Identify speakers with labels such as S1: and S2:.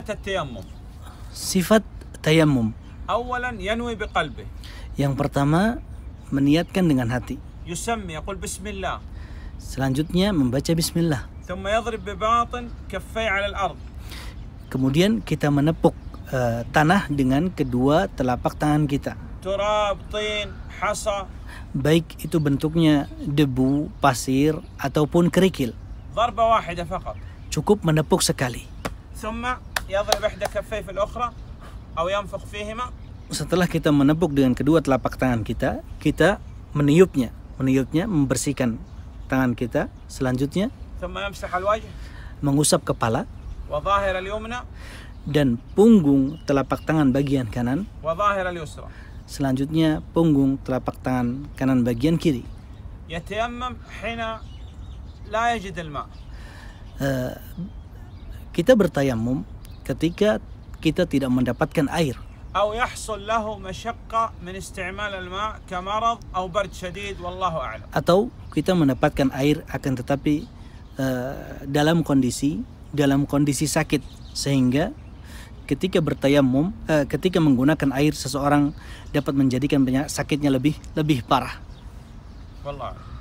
S1: التيمم.
S2: Sifat tayamum.
S1: أولا ينوي بقلبه.
S2: Yang pertama, meniatkan dengan hati.
S1: يسمي يقول بسم الله.
S2: Selanjutnya membaca bismillah.
S1: ثم يضرب بباطن كفيه على الأرض.
S2: Kemudian kita menepuk tanah dengan kedua telapak tangan kita.
S1: تراب، طين، حصى.
S2: Baik itu bentuknya debu, pasir, ataupun kerikil.
S1: ضربة واحدة فقط.
S2: Cukup menepuk sekali.
S1: ثم يضرب إحدى كفيه في الأخرى أو ينفخ فيهما.
S2: Setelah kita menepuk dengan kedua telapak tangan kita, kita meniupnya, membersihkan tangan kita. Selanjutnya
S1: ثم يمسح الوجه
S2: mengusap kepala
S1: وظاهر اليمنى
S2: dan punggung telapak tangan bagian kanan.
S1: وظاهر اليسرى.
S2: Selanjutnya punggung telapak tangan kanan bagian kiri.
S1: يتيمم حين لا يجد الماء.
S2: Kita bertayamum ketika kita tidak mendapatkan air.
S1: أو يحصل له مشقة من استعمال الماء كمرض أو برد شديد والله أعلم.
S2: Atau kita mendapatkan air akan tetapi dalam kondisi sakit, sehingga ketika bertayamum, ketika menggunakan air seseorang dapat menjadikan sakitnya lebih parah.
S1: والله أعلم.